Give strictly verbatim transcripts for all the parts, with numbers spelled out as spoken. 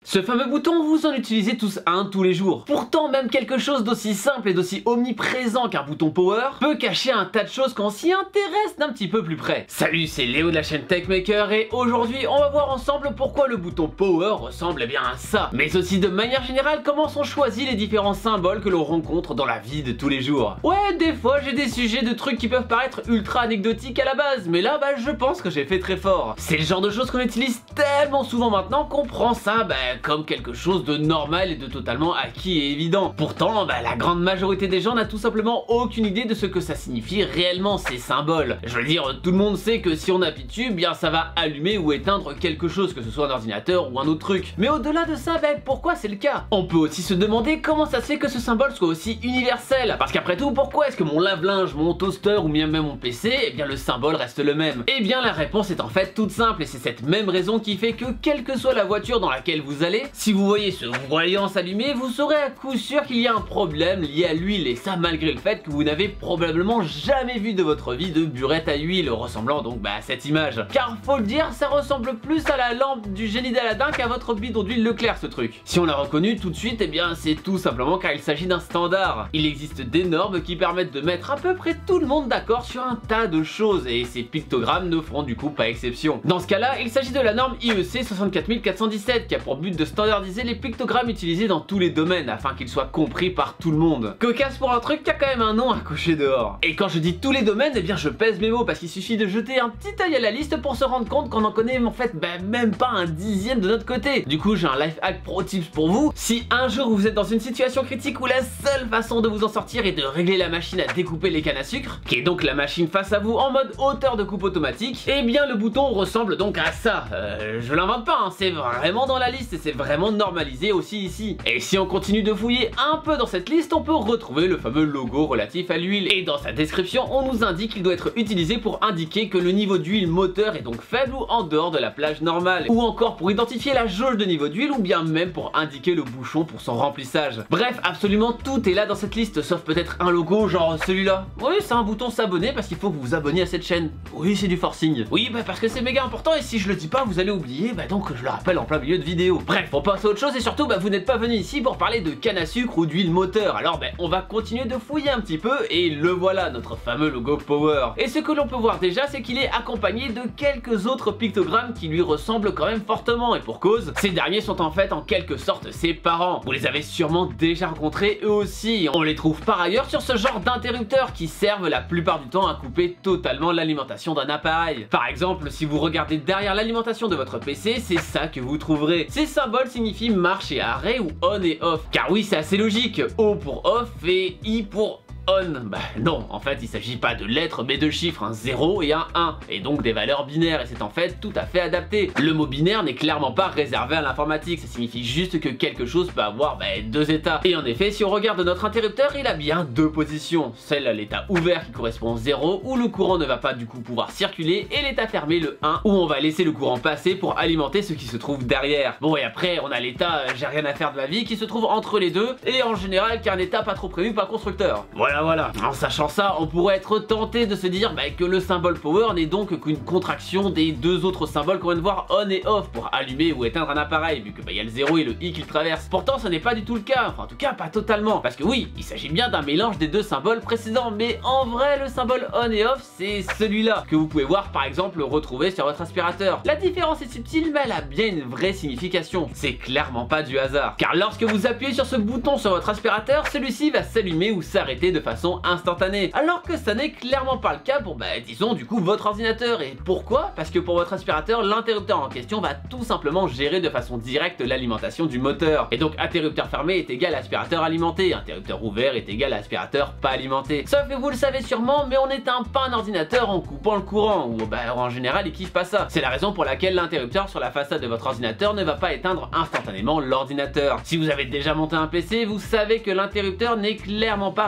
Ce fameux bouton, vous en utilisez tous un tous les jours. Pourtant, même quelque chose d'aussi simple et d'aussi omniprésent qu'un bouton power peut cacher un tas de choses quand on s'y intéresse d'un petit peu plus près. Salut, c'est Léo de la chaîne TechMaker et aujourd'hui, on va voir ensemble pourquoi le bouton power ressemble eh bien à ça. Mais aussi de manière générale, comment sont choisis les différents symboles que l'on rencontre dans la vie de tous les jours. Ouais, des fois, j'ai des sujets de trucs qui peuvent paraître ultra anecdotiques à la base, mais là, bah, je pense que j'ai fait très fort. C'est le genre de choses qu'on utilise tellement souvent maintenant qu'on prend ça, bah, comme quelque chose de normal et de totalement acquis et évident. Pourtant, bah, la grande majorité des gens n'a tout simplement aucune idée de ce que ça signifie réellement ces symboles. Je veux dire, tout le monde sait que si on appuie dessus, bien ça va allumer ou éteindre quelque chose, que ce soit un ordinateur ou un autre truc. Mais au-delà de ça, bah, pourquoi c'est le cas? On peut aussi se demander comment ça se fait que ce symbole soit aussi universel. Parce qu'après tout, pourquoi est-ce que mon lave-linge, mon toaster ou bien même mon P C, eh bien le symbole reste le même? Eh bien la réponse est en fait toute simple et c'est cette même raison qui fait que quelle que soit la voiture dans laquelle vous allez, si vous voyez ce voyant s'allumer, vous saurez à coup sûr qu'il y a un problème lié à l'huile, et ça malgré le fait que vous n'avez probablement jamais vu de votre vie de burette à huile, ressemblant donc bah, à cette image. Car faut le dire, ça ressemble plus à la lampe du génie d'Aladin qu'à votre bidon d'huile Leclerc ce truc. Si on l'a reconnu tout de suite, eh bien c'est tout simplement car il s'agit d'un standard. Il existe des normes qui permettent de mettre à peu près tout le monde d'accord sur un tas de choses, et ces pictogrammes ne feront du coup pas exception. Dans ce cas-là, il s'agit de la norme I E C soixante-quatre mille quatre cent dix-sept qui a pour but de standardiser les pictogrammes utilisés dans tous les domaines afin qu'ils soient compris par tout le monde. Cocasse pour un truc qui a quand même un nom à cocher dehors. Et quand je dis tous les domaines, eh bien je pèse mes mots parce qu'il suffit de jeter un petit œil à la liste pour se rendre compte qu'on en connaît en fait bah, même pas un dixième de notre côté. Du coup j'ai un life hack pro tips pour vous. Si un jour vous êtes dans une situation critique où la seule façon de vous en sortir est de régler la machine à découper les cannes à sucre, qui est donc la machine face à vous en mode hauteur de coupe automatique, eh bien le bouton ressemble donc à ça. Euh, je l'invente pas, hein, c'est vraiment dans la liste et c'est vraiment normalisé aussi ici. Et si on continue de fouiller un peu dans cette liste, on peut retrouver le fameux logo relatif à l'huile. Et dans sa description, on nous indique qu'il doit être utilisé pour indiquer que le niveau d'huile moteur est donc faible ou en dehors de la plage normale. Ou encore pour identifier la jauge de niveau d'huile ou bien même pour indiquer le bouchon pour son remplissage. Bref, absolument tout est là dans cette liste, sauf peut-être un logo genre celui-là. Oui, c'est un bouton s'abonner parce qu'il faut que vous vous abonniez à cette chaîne. Oui, c'est du forcing. Oui, bah parce que c'est méga important et si je le dis pas, vous allez oublier, bah donc je le rappelle en plein milieu de vidéo. Bref, on passe à autre chose et surtout, bah vous n'êtes pas venu ici pour parler de canne à sucre ou d'huile moteur. Alors bah on va continuer de fouiller un petit peu et le voilà, notre fameux logo Power. Et ce que l'on peut voir déjà, c'est qu'il est accompagné de quelques autres pictogrammes qui lui ressemblent quand même fortement et pour cause, ces derniers sont en fait en quelque sorte ses parents. Vous les avez sûrement déjà rencontrés eux aussi. On les trouve par ailleurs sur ce genre d'interrupteurs qui servent la plupart du temps à couper totalement l'alimentation d'un appareil. Par exemple, si vous regardez derrière l'alimentation de votre P C, c'est ça que vous trouverez. Ces symboles signifient marche et arrêt ou on et off. Car oui, c'est assez logique. O pour off et I pour on. Bah non, en fait il s'agit pas de lettres mais de chiffres, un zéro et un un, et donc des valeurs binaires, et c'est en fait tout à fait adapté. Le mot binaire n'est clairement pas réservé à l'informatique, ça signifie juste que quelque chose peut avoir bah, deux états. Et en effet, si on regarde notre interrupteur, il a bien deux positions, celle à l'état ouvert qui correspond au zéro, où le courant ne va pas du coup pouvoir circuler, et l'état fermé, le un, où on va laisser le courant passer pour alimenter ce qui se trouve derrière. Bon, et après on a l'état euh, j'ai rien à faire de ma vie qui se trouve entre les deux, et en général qui est un état pas trop prévu par le constructeur. Voilà. Voilà. En sachant ça, on pourrait être tenté de se dire bah, que le symbole power n'est donc qu'une contraction des deux autres symboles qu'on vient de voir on et off pour allumer ou éteindre un appareil, vu que bah, y a le zéro et le i qu'il traverse. Pourtant, ce n'est pas du tout le cas, enfin en tout cas pas totalement, parce que oui, il s'agit bien d'un mélange des deux symboles précédents, mais en vrai le symbole on et off c'est celui-là que vous pouvez voir par exemple retrouver sur votre aspirateur. La différence est subtile, mais elle a bien une vraie signification. C'est clairement pas du hasard, car lorsque vous appuyez sur ce bouton sur votre aspirateur, celui-ci va s'allumer ou s'arrêter de façon instantanée, alors que ça n'est clairement pas le cas pour bah disons du coup votre ordinateur. Et pourquoi? Parce que pour votre aspirateur, l'interrupteur en question va tout simplement gérer de façon directe l'alimentation du moteur, et donc interrupteur fermé est égal à aspirateur alimenté, interrupteur ouvert est égal à aspirateur pas alimenté. Sauf que vous le savez sûrement, mais on n'éteint pas un ordinateur en coupant le courant, ou bah en général il kiffe pas ça. C'est la raison pour laquelle l'interrupteur sur la façade de votre ordinateur ne va pas éteindre instantanément l'ordinateur. Si vous avez déjà monté un P C, vous savez que l'interrupteur n'est clairement pas relié à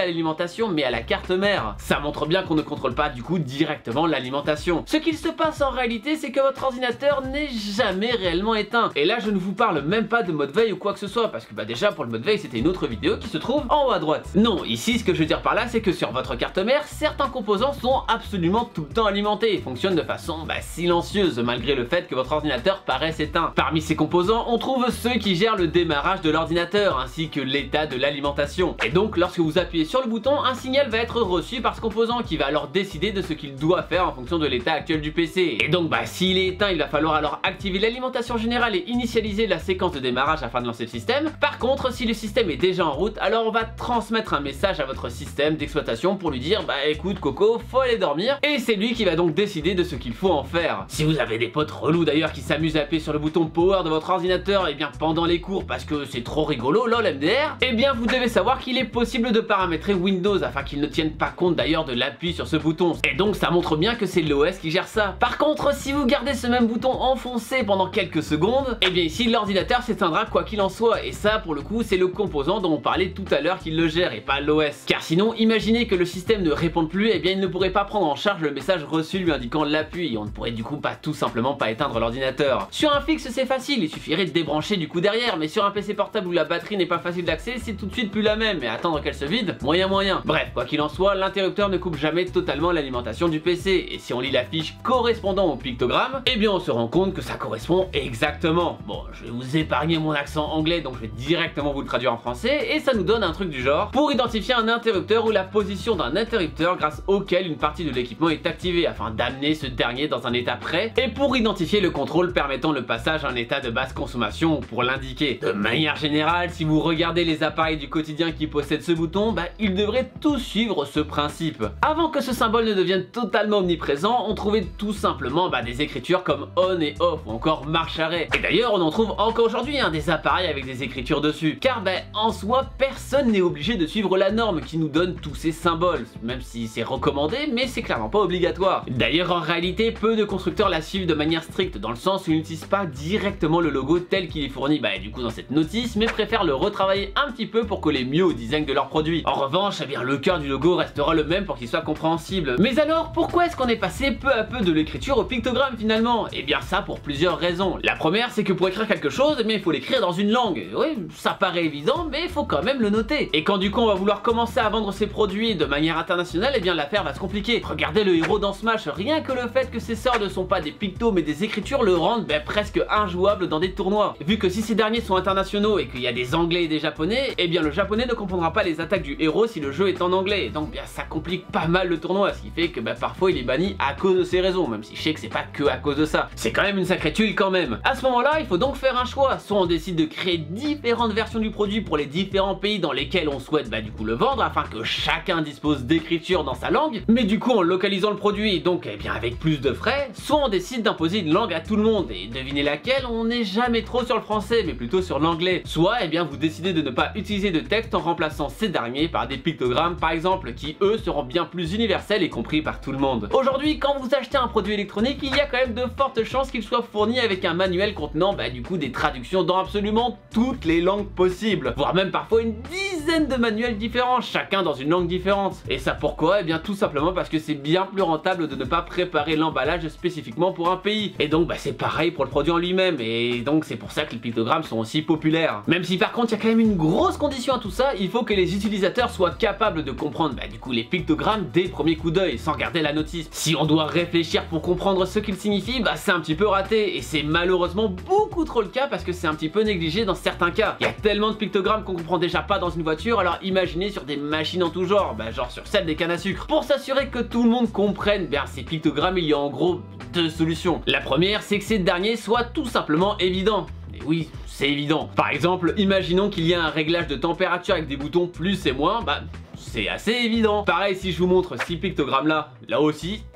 l'alimentation mais à la carte mère. Ça montre bien qu'on ne contrôle pas du coup directement l'alimentation. Ce qu'il se passe en réalité, c'est que votre ordinateur n'est jamais réellement éteint. Et là je ne vous parle même pas de mode veille ou quoi que ce soit, parce que bah déjà pour le mode veille c'était une autre vidéo qui se trouve en haut à droite. Non, ici ce que je veux dire par là, c'est que sur votre carte mère, certains composants sont absolument tout le temps alimentés et fonctionnent de façon bah, silencieuse malgré le fait que votre ordinateur paraisse éteint. Parmi ces composants, on trouve ceux qui gèrent le démarrage de l'ordinateur ainsi que l'état de l'alimentation. Et donc lorsque vous appuyez sur le bouton, un signal va être reçu par ce composant qui va alors décider de ce qu'il doit faire en fonction de l'état actuel du P C. Et donc bah s'il est éteint, il va falloir alors activer l'alimentation générale et initialiser la séquence de démarrage afin de lancer le système. Par contre, si le système est déjà en route, alors on va transmettre un message à votre système d'exploitation pour lui dire bah écoute Coco, faut aller dormir, et c'est lui qui va donc décider de ce qu'il faut en faire. Si vous avez des potes relous d'ailleurs qui s'amusent à appuyer sur le bouton power de votre ordinateur et bien pendant les cours parce que c'est trop rigolo, lol M D R, et bien vous devez savoir qu'il est possible de paramétrer Windows afin qu'il ne tienne pas compte d'ailleurs de l'appui sur ce bouton. Et donc ça montre bien que c'est l'O S qui gère ça. Par contre, si vous gardez ce même bouton enfoncé pendant quelques secondes, et bien ici l'ordinateur s'éteindra quoi qu'il en soit, et ça pour le coup c'est le composant dont on parlait tout à l'heure qui le gère et pas l'O S. Car sinon, imaginez que le système ne réponde plus, et bien il ne pourrait pas prendre en charge le message reçu lui indiquant l'appui, et on ne pourrait du coup pas tout simplement pas éteindre l'ordinateur. Sur un fixe c'est facile, il suffirait de débrancher du coup derrière, mais sur un P C portable où la batterie n'est pas facile d'accès, c'est tout de suite plus la même, et attendre qu'elle se vide, moyen moyen. Bref, quoi qu'il en soit, l'interrupteur ne coupe jamais totalement l'alimentation du P C, et si on lit la fiche correspondant au pictogramme, et bien on se rend compte que ça correspond exactement. Bon, je vais vous épargner mon accent anglais, donc je vais directement vous le traduire en français, et ça nous donne un truc du genre, pour identifier un interrupteur ou la position d'un interrupteur grâce auquel une partie de l'équipement est activée, afin d'amener ce dernier dans un état prêt, et pour identifier le contrôle permettant le passage à un état de basse consommation, ou pour l'indiquer. De manière générale, si vous regardez les appareils du quotidien qui possèdent ce bouton, bah ils devraient tous suivre ce principe. Avant que ce symbole ne devienne totalement omniprésent, on trouvait tout simplement bah, des écritures comme on et off, ou encore marche arrêt. Et d'ailleurs on en trouve encore aujourd'hui hein, des appareils avec des écritures dessus, car bah, en soi personne n'est obligé de suivre la norme qui nous donne tous ces symboles, même si c'est recommandé, mais c'est clairement pas obligatoire. D'ailleurs en réalité, peu de constructeurs la suivent de manière stricte, dans le sens où ils n'utilisent pas directement le logo tel qu'il est fourni bah, du coup dans cette notice, mais préfèrent le retravailler un petit peu pour coller mieux au design de leurs produits. En revanche, eh bien, le cœur du logo restera le même pour qu'il soit compréhensible. Mais alors, pourquoi est-ce qu'on est passé peu à peu de l'écriture au pictogramme finalement? Eh bien ça pour plusieurs raisons. La première, c'est que pour écrire quelque chose, eh bien, il faut l'écrire dans une langue. Oui, ça paraît évident, mais il faut quand même le noter. Et quand du coup on va vouloir commencer à vendre ses produits de manière internationale, eh bien l'affaire va se compliquer. Regardez le héros dans Smash, rien que le fait que ses sorts ne sont pas des pictos mais des écritures le rendent ben, presque injouable dans des tournois. Vu que si ces derniers sont internationaux et qu'il y a des anglais et des japonais, eh bien le japonais ne comprendra pas les attaques du héros si le jeu est en anglais. Et donc bien ça complique pas mal le tournoi, ce qui fait que ben, parfois il est banni à cause de ces raisons, même si je sais que c'est pas que à cause de ça. C'est quand même une sacrée tuile quand même. À ce moment-là, il faut donc faire un choix. Soit on décide de créer différentes versions du produit pour les différents pays dans lesquels on souhaite bah, du coup le vendre, afin que chacun dispose d'écriture dans sa langue, mais du coup en localisant le produit, donc eh bien avec plus de frais. Soit on décide d'imposer une langue à tout le monde, et devinez laquelle, on n'est jamais trop sur le français, mais plutôt sur l'anglais. Soit eh bien vous décidez de ne pas utiliser de texte en remplaçant ces derniers par des pictogrammes par exemple, qui eux seront bien plus universels et compris par tout le monde. Aujourd'hui, quand vous achetez un produit électronique, il y a quand même de fortes chances qu'il soit fourni avec un manuel contenant bah, du coup des traductions dans absolument toutes les langues possibles, voire même parfois une dizaine de manuels différents, chacun dans une langue différente. Et ça pourquoi? Eh bien tout simplement parce que c'est bien plus rentable de ne pas préparer l'emballage spécifiquement pour un pays. Et donc bah, c'est pareil pour le produit en lui-même, et donc c'est pour ça que les pictogrammes sont aussi populaires. Même si par contre il y a quand même une grosse condition à tout ça, il faut que les utilisateurs soient capables de comprendre bah, du coup les pictogrammes dès le premier coup d'œil, sans regarder la notice. Si on doit réfléchir pour comprendre ce qu'ils signifient, bah c'est un petit peu raté, et c'est malheureusement beaucoup trop le cas parce que c'est un petit peu négligé dans certains cas. Il y a tellement de pictogrammes qu'on comprend déjà pas dans une voiture, alors imaginez sur des machines en tout genre, bah genre sur celle des cannes à sucre. Pour s'assurer que tout le monde comprenne bien ces pictogrammes, il y a en gros deux solutions. La première, c'est que ces derniers soient tout simplement évidents. Et oui, c'est évident. Par exemple, imaginons qu'il y a un réglage de température avec des boutons plus et moins, bah c'est assez évident. Pareil, si je vous montre ces pictogrammes là, là aussi,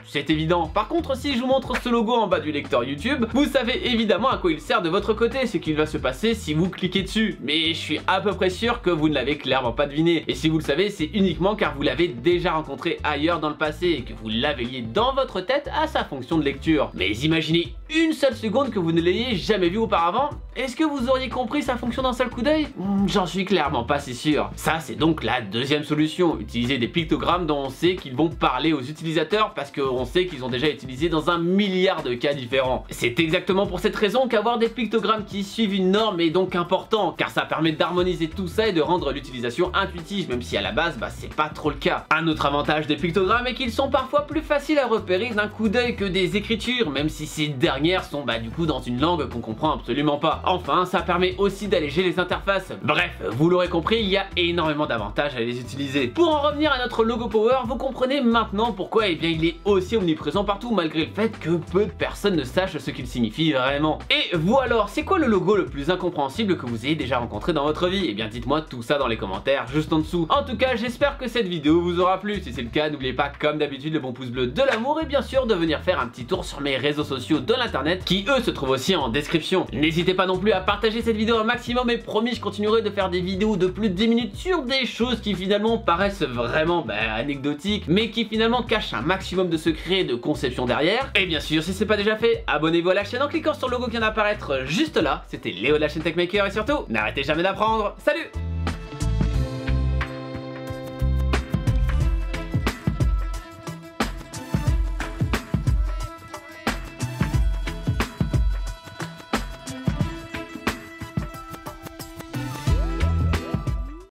c'est évident. Par contre, si je vous montre ce logo en bas du lecteur YouTube, vous savez évidemment à quoi il sert de votre côté, ce qu'il va se passer si vous cliquez dessus. Mais je suis à peu près sûr que vous ne l'avez clairement pas deviné. Et si vous le savez, c'est uniquement car vous l'avez déjà rencontré ailleurs dans le passé et que vous l'avez lié dans votre tête à sa fonction de lecture. Mais imaginez une seule seconde que vous ne l'ayez jamais vu auparavant, est-ce que vous auriez compris sa fonction d'un seul coup d'œil? J'en suis clairement pas si sûr. Ça, c'est donc la deuxième solution, utiliser des pictogrammes dont on sait qu'ils vont parler aux utilisateurs parce qu'on sait qu'ils ont déjà utilisé dans un milliard de cas différents. C'est exactement pour cette raison qu'avoir des pictogrammes qui suivent une norme est donc important, car ça permet d'harmoniser tout ça et de rendre l'utilisation intuitive, même si à la base, bah c'est pas trop le cas. Un autre avantage des pictogrammes est qu'ils sont parfois plus faciles à repérer d'un coup d'œil que des écritures, même si ces dernières sont bah du coup dans une langue qu'on comprend absolument pas. Enfin, ça permet aussi d'alléger les interfaces. Bref, vous l'aurez compris, il y a énormément d'avantages à les utiliser. Pour en revenir à notre logo Power, vous comprenez maintenant pourquoi eh bien, il est aussi omniprésent partout, malgré le fait que peu de personnes ne sachent ce qu'il signifie vraiment. Et vous alors, c'est quoi le logo le plus incompréhensible que vous ayez déjà rencontré dans votre vie? Eh bien dites-moi tout ça dans les commentaires juste en dessous. En tout cas, j'espère que cette vidéo vous aura plu. Si c'est le cas, n'oubliez pas comme d'habitude le bon pouce bleu de l'amour et bien sûr de venir faire un petit tour sur mes réseaux sociaux de l'internet qui eux se trouvent aussi en description. N'hésitez pas non plus à partager cette vidéo un maximum et promis je continuerai de faire des vidéos de plus de dix minutes sur des choses qui finalement paraissent vraiment bah, anecdotiques mais qui finalement cachent un maximum de secrets et de conception derrière. Et bien sûr, si c'est pas déjà fait, abonnez-vous à la chaîne en cliquant sur le logo qui vient d'apparaître juste là. C'était Léo de la chaîne Techmaker et surtout, n'arrêtez jamais d'apprendre. Salut!